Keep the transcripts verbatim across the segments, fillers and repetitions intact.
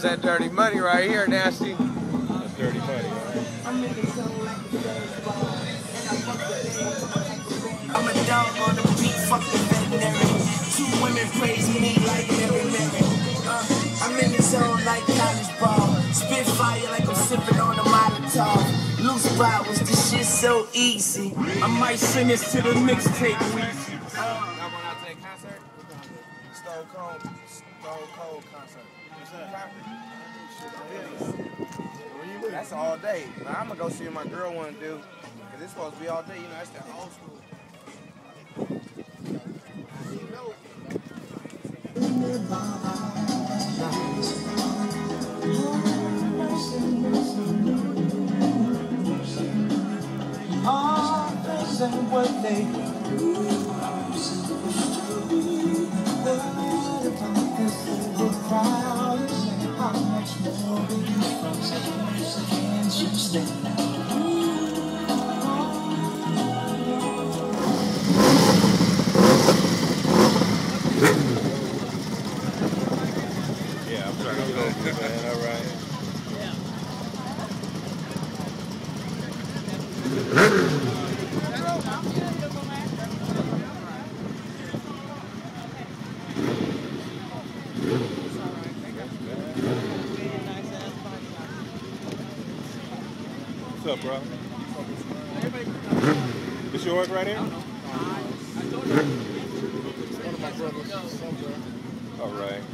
that dirty money right here, Nasty. That's dirty money, right? I'm a dog on the beat, fucking veterinary. Two women praise me like Mary Mary. Uh, I'm in the zone like college ball. Spit fire like I'm sipping on a Molotov. Loose bottles, this shit so easy. I might send this to the mixtape, Weezy. Y'all going out to that concert? Stone Cold, Stone Cold concert. What's that? That's all day. Now, I'm gonna go see what my girl wanna do. Cause it's supposed to be all day. You know, that's that old school. All things ain't what they do. How much more do you from can't you stay? Yeah, I'm trying to go, man. All right. What's up, bro? This yours right here? One of my brothers somewhere. All right.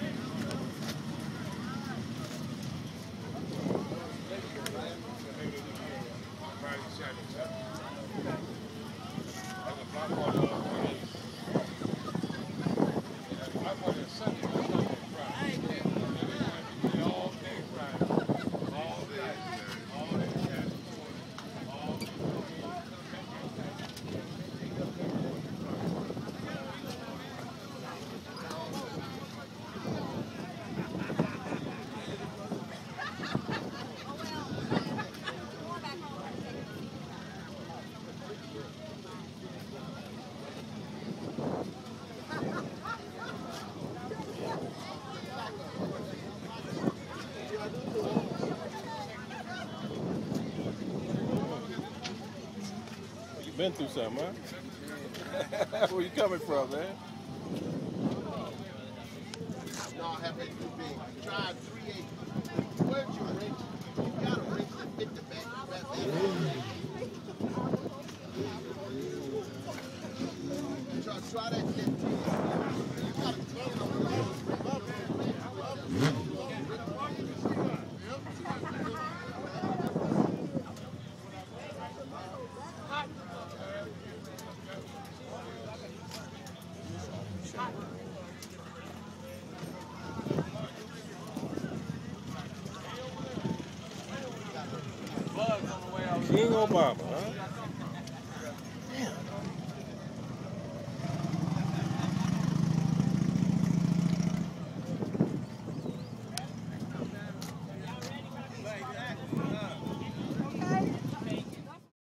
Been through something, huh? Where you coming from, man? Y'all have been too big. Drive three acres. Where's your wrench? You got a wrench that fit the back. Try, try that shit. You got a ten on the King Obama, huh?